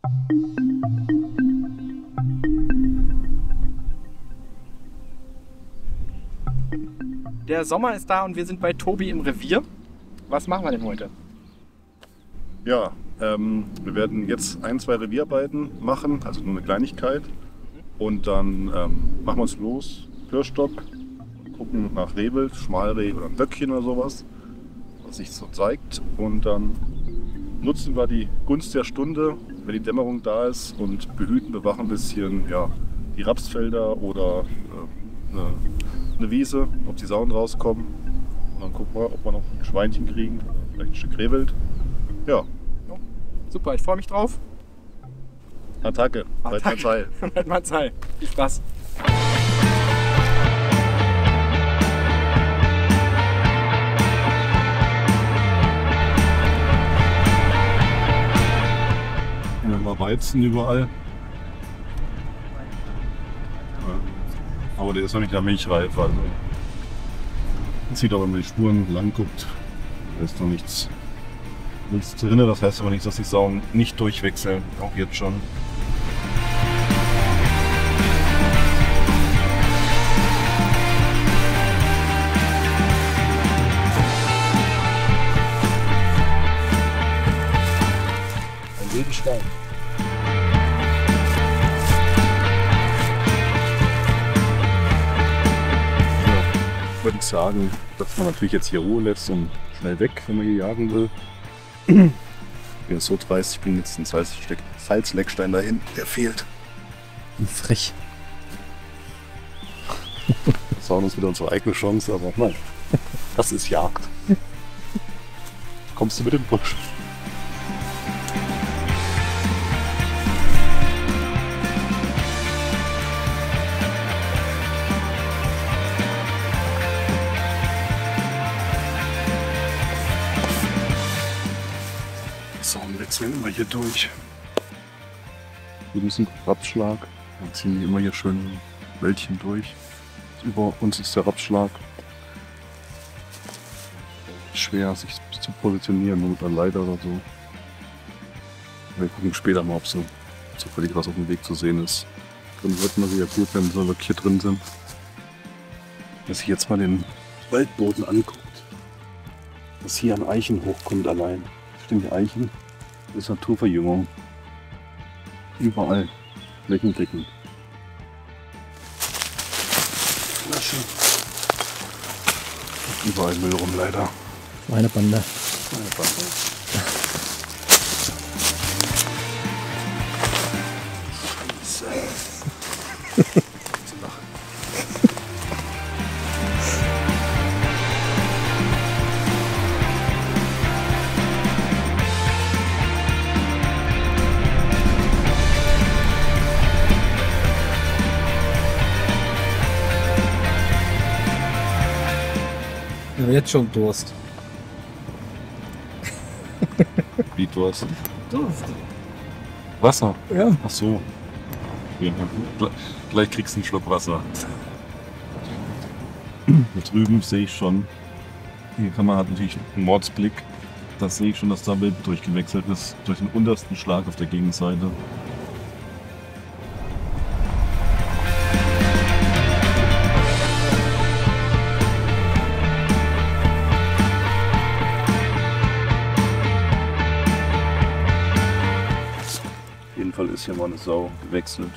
Der Sommer ist da und wir sind bei Tobi im Revier. Was machen wir denn heute? Ja, wir werden jetzt 1, 2 Revierarbeiten machen, also nur eine Kleinigkeit. Und dann machen wir uns los, Hörstock, gucken nach Rehwild, Schmalreh oder ein Böckchen oder sowas, was sich so zeigt. Und dann nutzen wir die Gunst der Stunde, wenn die Dämmerung da ist, und behüten, bewachen ein bisschen die Rapsfelder oder eine Wiese, ob die Sauen rauskommen. Und dann gucken wir, ob wir noch ein Schweinchen kriegen oder vielleicht ein Stück Rehwild. Ja. Super, ich freue mich drauf. Attacke, Weit Marzei. Weit Marzei. Viel Spaß. Hier haben wir Weizen überall. Aber der ist noch nicht der milchreif. Also man sieht auch, wenn man die Spuren lang guckt, da ist noch nichts drin. Das heißt aber nicht, dass die Sauen nicht durchwechseln. Auch jetzt schon. Ein wilden Stein. Würde ich sagen, dass man natürlich jetzt hier Ruhe lässt und schnell weg, wenn man hier jagen will. Ich bin jetzt so dreist, ich bringe jetzt den Salzleckstein dahin, der fehlt. Frech. Das war uns wieder unsere eigene Chance, aber nein, das ist Jagd. Kommst du mit dem Busch? So, und wechseln immer hier durch. Wir müssen Rapsschlag. Dann ziehen die immer hier schön Wäldchen durch. Über uns ist der Rapsschlag. Schwer sich zu positionieren, nur mit einer Leiter oder so. Wir gucken später mal, ob so zufällig was auf dem Weg zu sehen ist. Dann wird man wieder gut, wenn sie wirklich hier drin sind. Wenn sich jetzt mal den Waldboden anguckt, dass hier an Eichen hochkommt allein. Stimmt, die Eichen, das ist Naturverjüngung. Überall flächendeckend. Flaschen. Überall Müll rum leider. Meine Bande. Meine Bande. Ich habe jetzt schon Durst. Wie Durst? Durst? Wasser? Ja. Ach so. Ja, gleich kriegst du einen Schluck Wasser. Hier drüben sehe ich schon, die Kamera hat natürlich einen Mordsblick. Da sehe ich schon, dass da Wild durchgewechselt ist, durch den untersten Schlag auf der Gegenseite. Auf jeden Fall ist hier mal eine Sau gewechselt.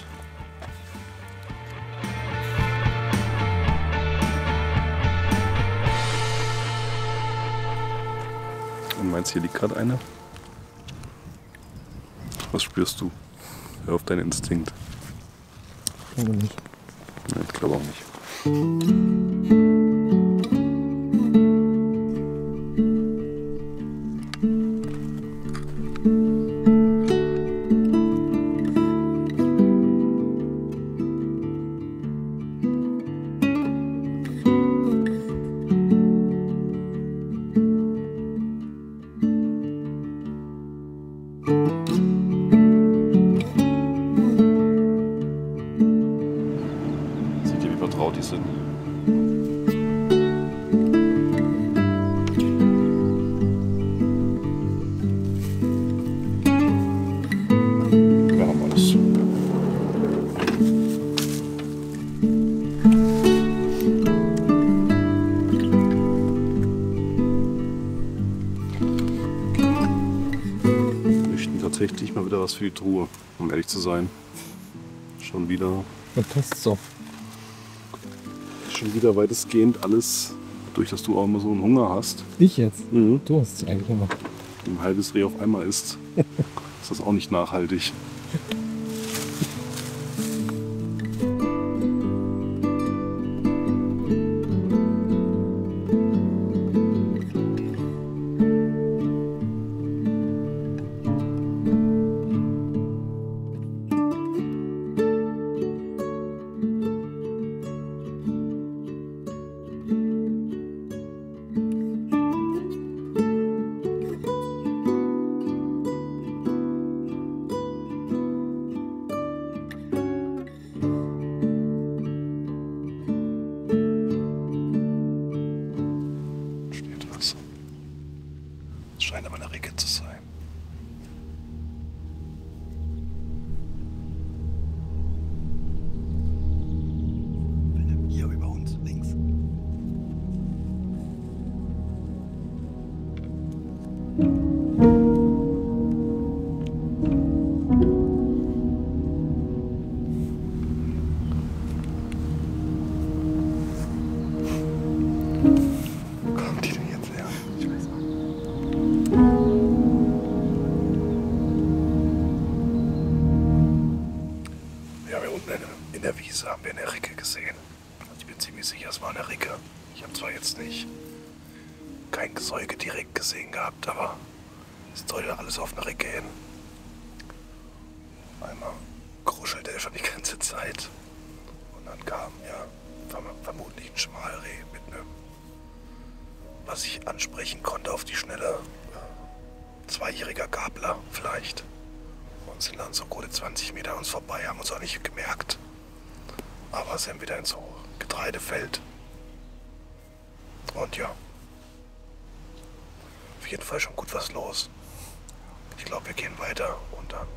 Und meinst du, hier liegt gerade eine? Was spürst du? Hör auf deinen Instinkt. Ich glaube nicht. Nein, ich glaube auch nicht. Seht ihr, wie vertraut die sind? tatsächlich mal wieder was für die Truhe, um ehrlich zu sein. Schon wieder Das passt so. weitestgehend alles, durch dass du auch immer so einen Hunger hast. Ich jetzt? Mhm. Du hast es eigentlich immer. Ein halbes Reh auf einmal isst, ist das auch nicht nachhaltig. Steht was. Es scheint aber eine Ricke zu sein. Hier über uns, links. Wo kommt die denn jetzt her? Ich weiß nicht. Wir haben hier unten in der Wiese haben wir eine Ricke gesehen. Ich bin ziemlich sicher, es war eine Ricke. Ich habe zwar jetzt nicht kein Gesäuge direkt gesehen gehabt, aber es deutet alles auf eine Ricke hin. Einmal kruschelte er schon die ganze Zeit. Und dann kam ja vermutlich ein Schmalreh mit einem, was ich ansprechen konnte auf die Schnelle, 2-jähriger Gabler vielleicht. Und sind dann so gute 20 Meter an uns vorbei, haben uns auch nicht gemerkt. Aber sind wieder in so Getreidefeld. Und ja, auf jeden Fall schon gut was los. Ich glaube, wir gehen weiter und dann.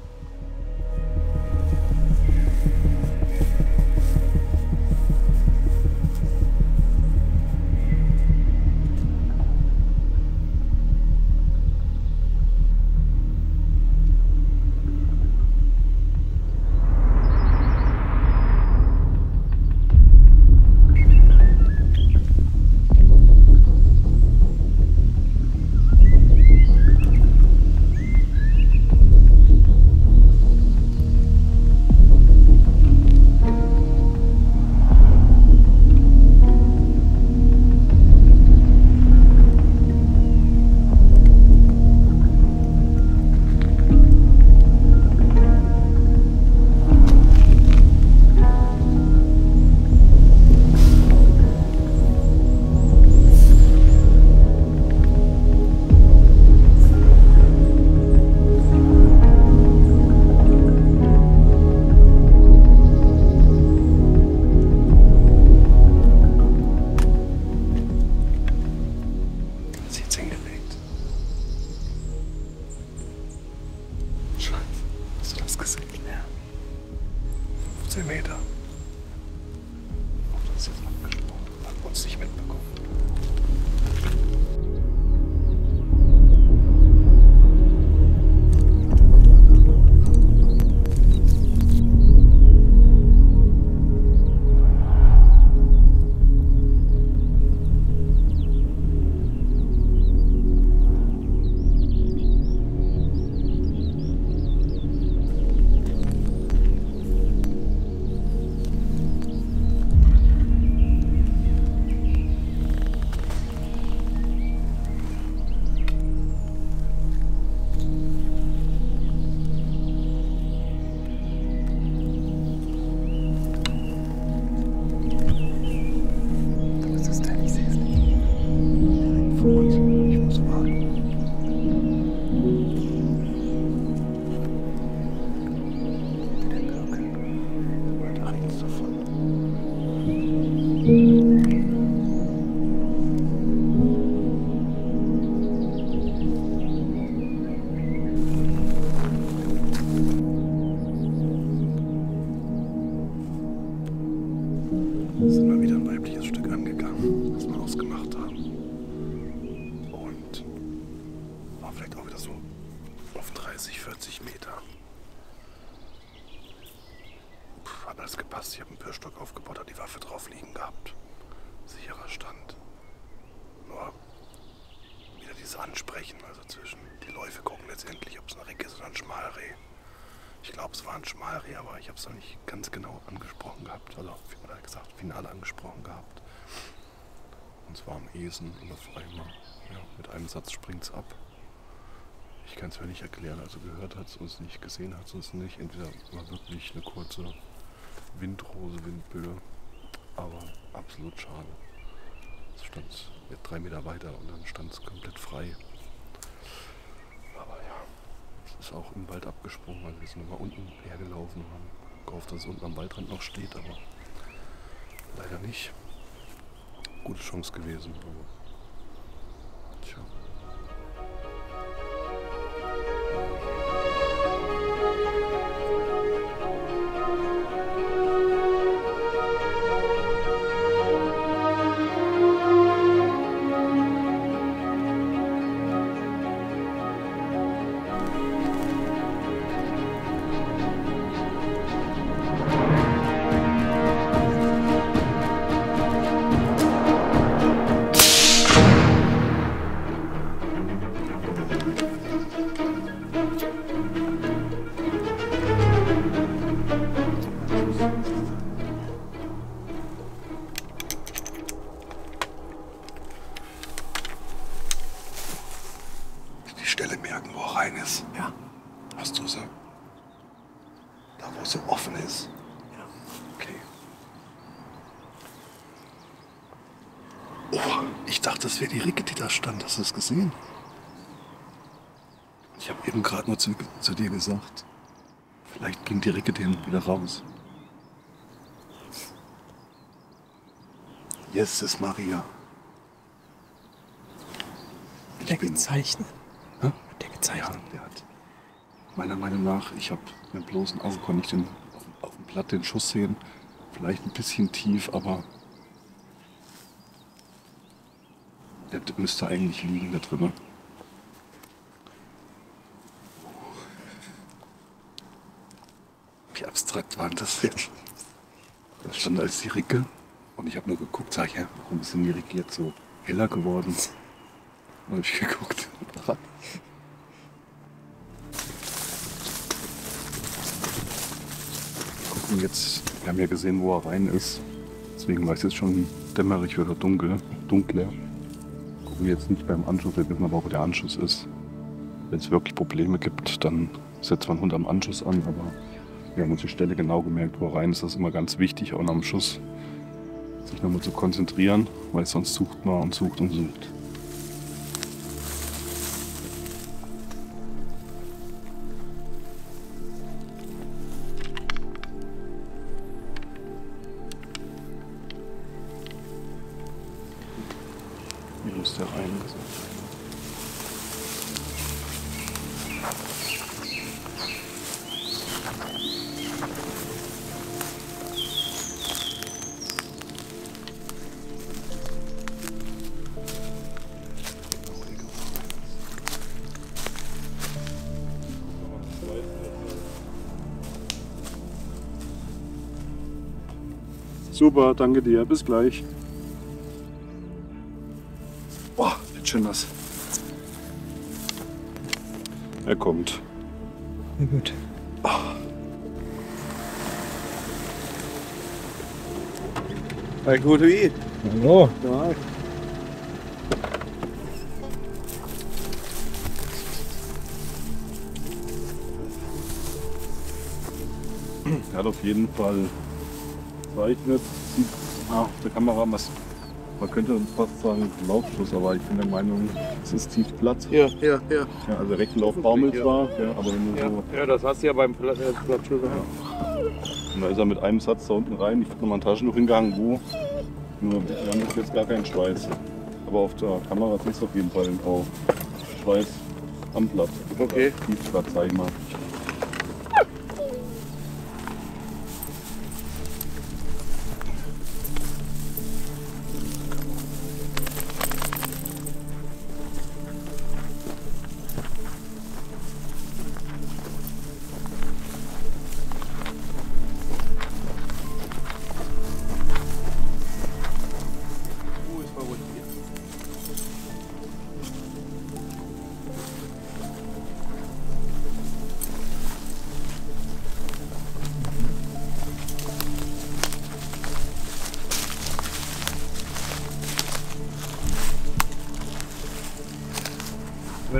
Sie hat's hingelegt. Scheiße, hast du das gesehen? Ja. 15 Meter. Oh, das ist jetzt abgesprungen. Hat uns nicht mitbekommen. 40 Meter. Hat alles gepasst. Ich habe einen Pirschstock aufgebaut, habe die Waffe drauf liegen gehabt. Sicherer Stand. Nur wieder dieses Ansprechen, also zwischen die Läufe gucken letztendlich, ob es ein Reck ist oder ein Schmalreh. Ich glaube, es war ein Schmalreh, aber ich habe es noch nicht ganz genau angesprochen gehabt. Also, wie man gesagt, final angesprochen gehabt. Und zwar am Esen und auf einmal, ja, mit einem Satz springt es ab. Ich kann es mir nicht erklären, also gehört hat es uns nicht, gesehen hat es uns nicht. Entweder war wirklich eine kurze Windrose, Windböe, aber absolut schade. Es stand 3 Meter weiter und dann stand es komplett frei. Aber ja, es ist auch im Wald abgesprungen, weil wir sind nochmal unten hergelaufen und haben gehofft, dass es unten am Waldrand noch steht, aber leider nicht. Gute Chance gewesen, aber tja. Stelle merken, wo er rein ist. Ja. Hast du sie? Da, wo sie offen ist? Ja. Okay. Oh, ich dachte, das wäre die Ricke, die da stand. Hast du das gesehen? Ich habe eben gerade nur zu dir gesagt, vielleicht bringt die Ricke den wieder raus. Jesus Maria. Hat der gezeichnet? Hä? Hat der gezeichnet? Ja, der hat. Meiner Meinung nach, ich habe mit bloßen Augen konnte ich den auf dem Blatt den Schuss sehen. Vielleicht ein bisschen tief, aber der müsste eigentlich liegen da drüber. Wie abstrakt war das jetzt? Das stand als die Ricke und ich habe nur geguckt, sag ich, ja, warum ist denn die Ricke jetzt so heller geworden? Dann habe ich geguckt. Gucken jetzt, wir haben ja gesehen, wo er rein ist. Deswegen war es jetzt schon dämmerig oder dunkler. Gucken wir jetzt nicht beim Anschuss, wir wissen aber, wo der Anschluss ist. Wenn es wirklich Probleme gibt, dann setzt man Hund am Anschluss an, aber wir haben uns die Stelle genau gemerkt, wo er rein ist. Das ist immer ganz wichtig, auch nach dem Schuss sich nochmal zu konzentrieren, weil sonst sucht man und sucht und sucht. Hier muss der rein. Super, danke dir. Bis gleich. Boah, wird schön nass. Er kommt. Na gut. Hey, gut, wie? Hallo. Ja. Er hat auf jeden Fall zeichnet. Sieht auf der Kamera, man könnte fast sagen Laufschuss, aber ich bin der Meinung, es ist tief platt. Ja. Ja, also Reckenlauf baumelt zwar, ja, aber wenn du so. Ja, das hast du ja beim Plattschuss. Und da ist er mit einem Satz da unten rein. Ich habe nochmal ein Taschentuch hingehangen, wo. Nur wir haben jetzt gar keinen Schweiß. Aber auf der Kamera siehst du auf jeden Fall auch Schweiß am Blatt. Okay. Tiefblatt, sag ich mal.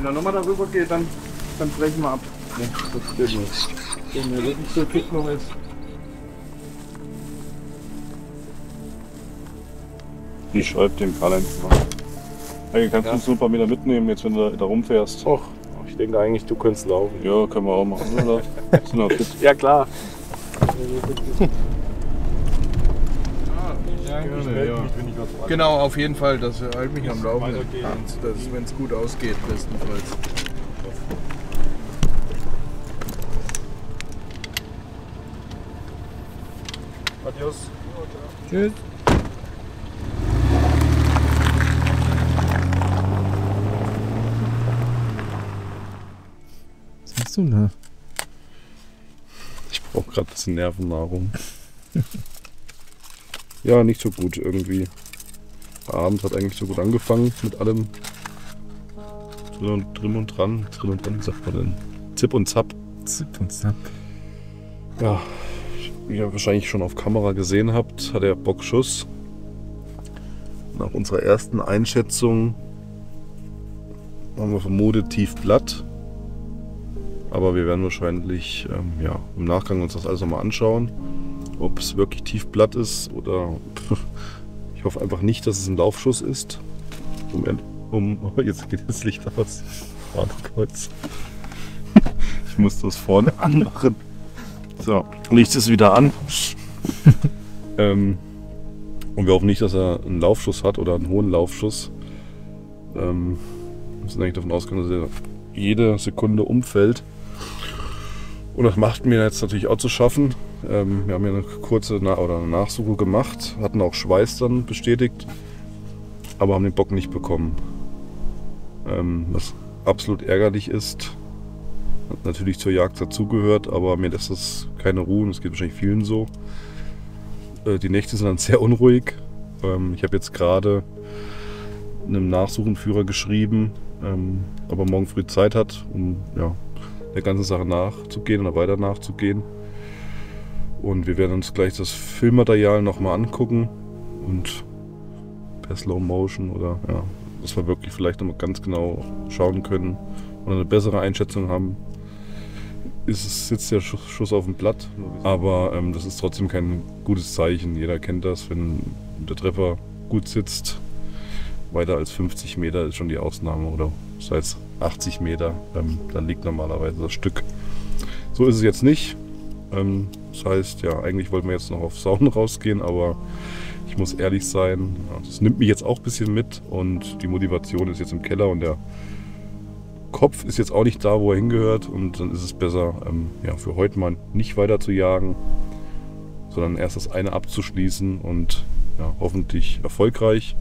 Wenn er nochmal darüber geht, dann brechen wir ab. Nee, das geht nicht. Wenn der wirklich so dick noch ist. Ich schreibe dem Karl-Heinz mal. Hey, kannst du uns nur ein paar Meter mitnehmen, jetzt wenn du da rumfährst? Och, ich denke eigentlich, du könntest laufen. Ja, können wir auch machen, oder? Sind wir fit? Ja, klar. Genau, auf jeden Fall. Das hält mich am Laufen. Wenn es gut ausgeht, bestenfalls. Adios. Tschüss. Was machst du da? Ich brauche gerade ein bisschen Nervennahrung. Ja, nicht so gut irgendwie. Der Abend hat eigentlich so gut angefangen mit allem drin und dran, wie sagt man denn? Zip und Zap. Zip und Zap. Ja, wie ihr wahrscheinlich schon auf Kamera gesehen habt, hat der Bock Schuss. Nach unserer ersten Einschätzung haben wir vermutet Tiefblatt. Aber wir werden wahrscheinlich im Nachgang uns das alles nochmal anschauen, ob es wirklich Tiefblatt ist oder ich hoffe einfach nicht, dass es ein Laufschuss ist. Jetzt geht das Licht aus. Warte kurz. Ich muss das vorne anmachen. So, Licht ist wieder an. Und wir hoffen nicht, dass er einen Laufschuss hat oder einen hohen Laufschuss. Wir müssen eigentlich davon ausgehen, dass er jede Sekunde umfällt. Und das macht mir jetzt natürlich auch zu schaffen. Wir haben ja eine kurze eine Nachsuche gemacht, hatten auch Schweiß dann bestätigt, aber haben den Bock nicht bekommen. Was absolut ärgerlich ist, hat natürlich zur Jagd dazugehört, aber mir lässt das keine Ruhe und es geht wahrscheinlich vielen so. Die Nächte sind dann sehr unruhig. Ich habe jetzt gerade einem Nachsuchenführer geschrieben, ob er morgen früh Zeit hat, um der ganzen Sache nachzugehen oder weiter nachzugehen. Und wir werden uns gleich das Filmmaterial nochmal angucken und per Slow Motion oder dass wir wirklich vielleicht nochmal ganz genau schauen können und eine bessere Einschätzung haben. Sitzt der Schuss auf dem Blatt, aber das ist trotzdem kein gutes Zeichen. Jeder kennt das, wenn der Treffer gut sitzt. Weiter als 50 Meter ist schon die Ausnahme oder das heißt 80 Meter, dann liegt normalerweise das Stück. So ist es jetzt nicht. Das heißt, eigentlich wollten wir jetzt noch auf Sauen rausgehen, aber ich muss ehrlich sein, das nimmt mich jetzt auch ein bisschen mit und die Motivation ist jetzt im Keller und der Kopf ist jetzt auch nicht da, wo er hingehört und dann ist es besser, für heute mal nicht weiter zu jagen, sondern erst das eine abzuschließen und hoffentlich erfolgreich.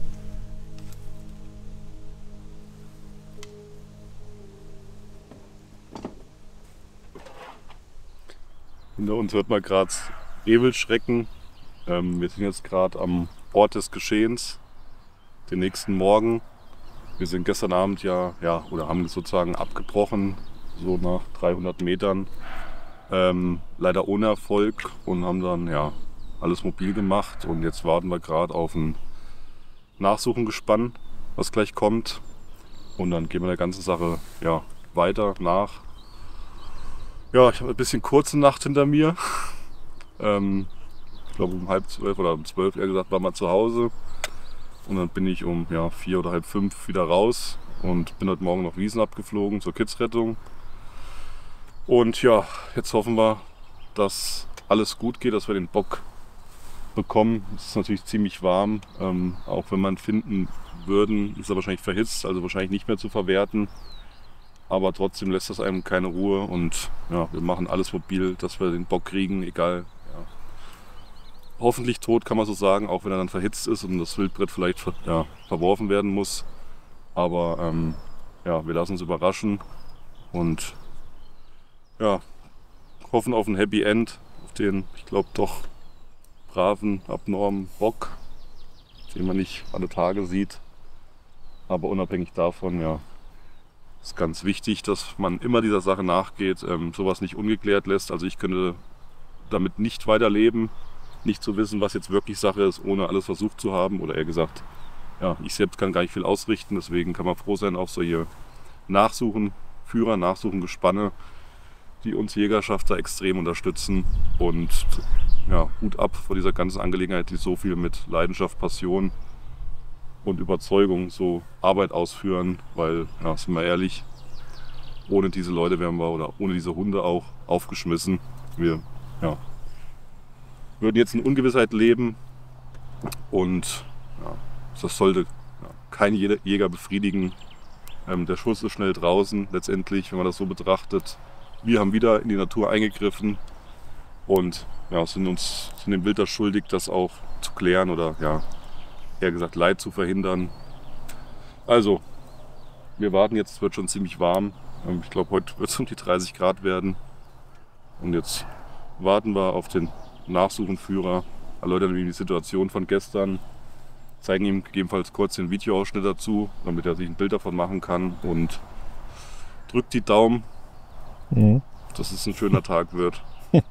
Hinter uns hört man gerade Rehwildschrecken. Wir sind jetzt gerade am Ort des Geschehens, den nächsten Morgen. Wir sind gestern Abend oder haben sozusagen abgebrochen, so nach 300 Metern. Leider ohne Erfolg und haben dann alles mobil gemacht. Und jetzt warten wir gerade auf ein Nachsuchengespann, was gleich kommt. Und dann gehen wir der ganzen Sache weiter nach. Ja, ich habe ein bisschen kurze Nacht hinter mir. Ich glaube um 11:30 oder um 12 eher gesagt, war mal zu Hause. Und dann bin ich um 4 oder halb 5 wieder raus und bin heute Morgen noch Wiesen abgeflogen zur Kidsrettung. Und jetzt hoffen wir, dass alles gut geht, dass wir den Bock bekommen. Es ist natürlich ziemlich warm. Auch wenn wir ihn finden würden, ist er wahrscheinlich verhitzt, also wahrscheinlich nicht mehr zu verwerten. Aber trotzdem lässt das einem keine Ruhe und wir machen alles mobil, dass wir den Bock kriegen, egal. Hoffentlich tot, kann man so sagen, auch wenn er dann verhitzt ist und das Wildbrett vielleicht verworfen werden muss. Aber wir lassen uns überraschen und hoffen auf ein Happy End, auf den, ich glaube, doch braven, abnormen Bock, den man nicht alle Tage sieht. Aber unabhängig davon, ist ganz wichtig, dass man immer dieser Sache nachgeht, sowas nicht ungeklärt lässt. Also ich könnte damit nicht weiterleben, nicht zu wissen, was jetzt wirklich Sache ist, ohne alles versucht zu haben. Oder eher gesagt, ich selbst kann gar nicht viel ausrichten, deswegen kann man froh sein auf solche Nachsuchenführer, Nachsuchengespanne, die uns Jägerschaft da extrem unterstützen. Und ja, Hut ab vor dieser ganzen Angelegenheit, die so viel mit Leidenschaft, Passion und Überzeugung so Arbeit ausführen, weil, ja, sind wir ehrlich, ohne diese Leute wären wir, oder ohne diese Hunde auch, aufgeschmissen. Wir würden jetzt in Ungewissheit leben und ja, das sollte kein Jäger befriedigen. Der Schuss ist schnell draußen, letztendlich, wenn man das so betrachtet. Wir haben wieder in die Natur eingegriffen und ja, sind dem Wild das schuldig, das auch zu klären oder ja, eher gesagt Leid zu verhindern. Also, wir warten jetzt, es wird schon ziemlich warm. Ich glaube, heute wird es um die 30 Grad werden. Und jetzt warten wir auf den Nachsuchenführer, erläutern ihm die Situation von gestern, zeigen ihm gegebenenfalls kurz den Videoausschnitt dazu, damit er sich ein Bild davon machen kann und drückt die Daumen, dass es ein schöner Tag wird.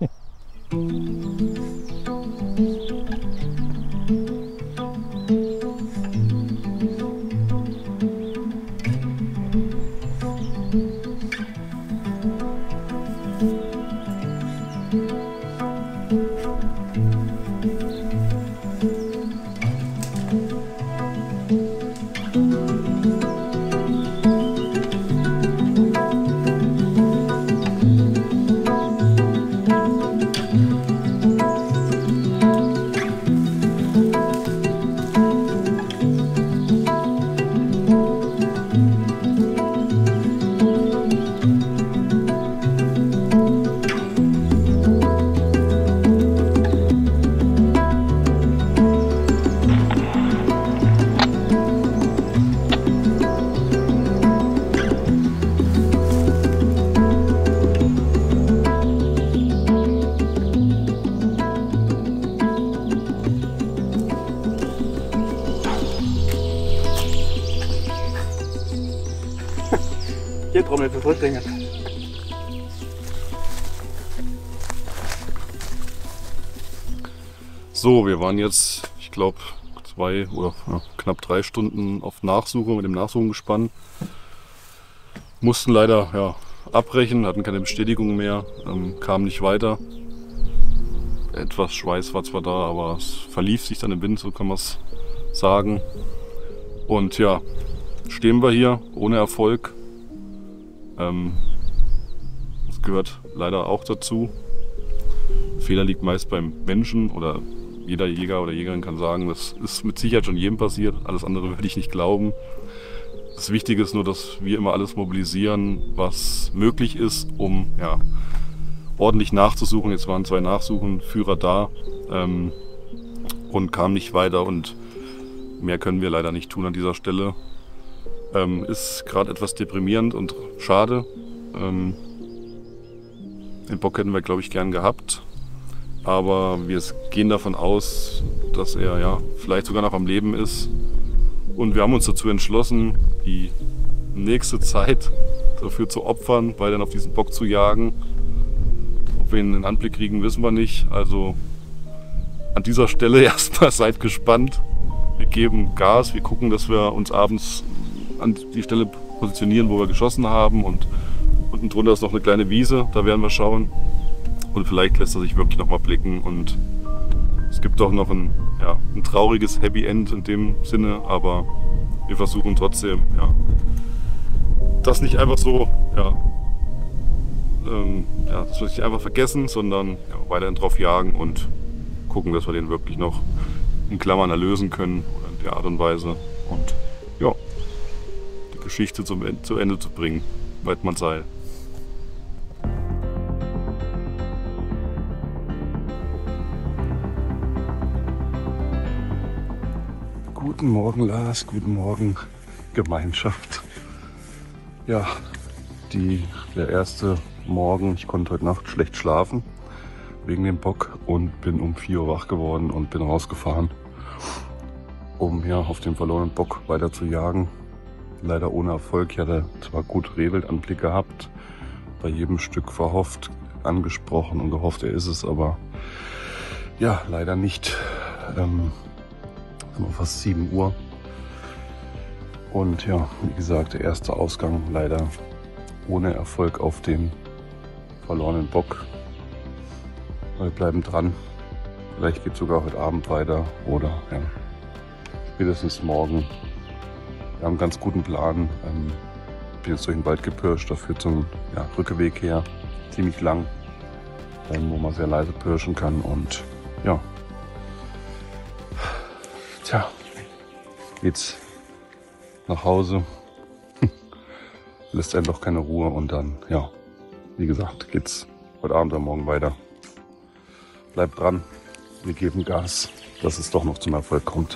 Hier Trommel für Flüchtlinge. So, wir waren jetzt, ich glaube, 2 oder knapp 3 Stunden auf Nachsuche mit dem Nachsuchengespann. Mussten leider abbrechen, hatten keine Bestätigung mehr, kamen nicht weiter. Etwas Schweiß war zwar da, aber es verlief sich dann im Wind, so kann man es sagen. Und ja, stehen wir hier ohne Erfolg. Das gehört leider auch dazu. Fehler liegt meist beim Menschen oder jeder Jäger oder Jägerin kann sagen, das ist mit Sicherheit schon jedem passiert. Alles andere würde ich nicht glauben. Das Wichtige ist nur, dass wir immer alles mobilisieren, was möglich ist, um ordentlich nachzusuchen. Jetzt waren 2 Nachsuchenführer da und kamen nicht weiter und mehr können wir leider nicht tun an dieser Stelle. Ist gerade etwas deprimierend und schade. Den Bock hätten wir, glaube ich, gern gehabt. Aber wir gehen davon aus, dass er vielleicht sogar noch am Leben ist. Und wir haben uns dazu entschlossen, die nächste Zeit dafür zu opfern, weiterhin auf diesen Bock zu jagen. Ob wir ihn in den Anblick kriegen, wissen wir nicht. Also an dieser Stelle erstmal seid gespannt. Wir geben Gas, wir gucken, dass wir uns abends an die Stelle positionieren, wo wir geschossen haben, und unten drunter ist noch eine kleine Wiese, da werden wir schauen und vielleicht lässt er sich wirklich noch mal blicken und es gibt auch noch ein trauriges Happy End in dem Sinne, aber wir versuchen trotzdem das nicht einfach so das wir nicht einfach vergessen, sondern weiterhin drauf jagen und gucken, dass wir den wirklich noch in Klammern erlösen können oder in der Art und Weise und die Geschichte zu Ende zu bringen, weit man sei. Guten Morgen Lars, guten Morgen Gemeinschaft. Ja, der erste Morgen, ich konnte heute Nacht schlecht schlafen wegen dem Bock und bin um 4 Uhr wach geworden und bin rausgefahren, um auf den verlorenen Bock weiter zu jagen. Leider ohne Erfolg. Ich hatte zwar gut Rehwildanblick gehabt, bei jedem Stück verhofft, angesprochen und gehofft, er ist es, aber leider nicht. Fast 7 Uhr. Und ja, wie gesagt, der erste Ausgang leider ohne Erfolg auf den verlorenen Bock. Wir bleiben dran. Vielleicht geht es sogar heute Abend weiter oder ja, spätestens morgen. Wir haben einen ganz guten Plan. Ich bin jetzt durch den Wald gepirscht, da führt so ein Rückweg her, ziemlich lang, wo man sehr leise pirschen kann und ja. Tja, geht's nach Hause, lässt einen doch keine Ruhe und dann, ja, wie gesagt, geht's heute Abend oder morgen weiter. Bleibt dran, wir geben Gas, dass es doch noch zum Erfolg kommt.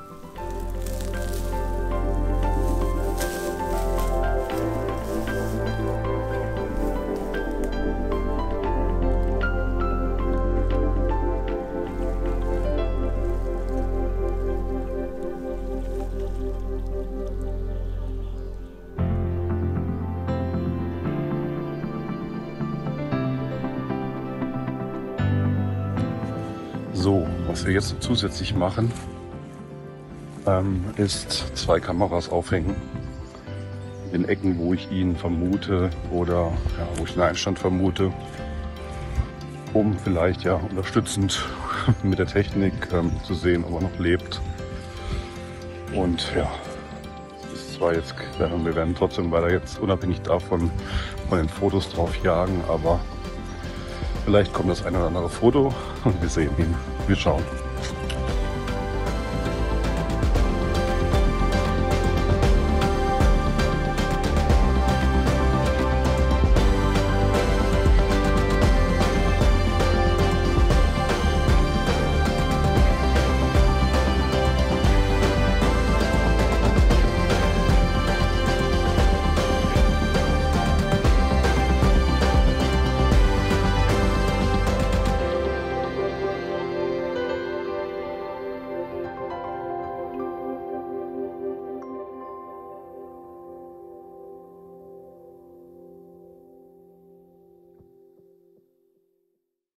So, was wir jetzt zusätzlich machen, ist 2 Kameras aufhängen. In Ecken, wo ich ihn vermute oder wo ich einen Einstand vermute, um vielleicht unterstützend mit der Technik zu sehen, ob er noch lebt. Und ja, das ist zwar jetzt, wir werden trotzdem weiter jetzt unabhängig davon von den Fotos drauf jagen, aber vielleicht kommt das eine oder andere Foto und wir sehen ihn. Wir schauen.